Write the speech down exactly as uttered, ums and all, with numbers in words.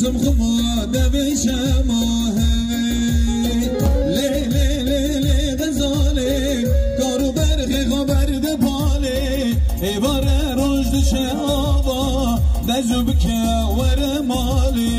روزم خما دویش ماه لی لی لی لی غزاله کارو برخی خبر ده پاله ایواره روش ده چه آبا دزوب که ور مالی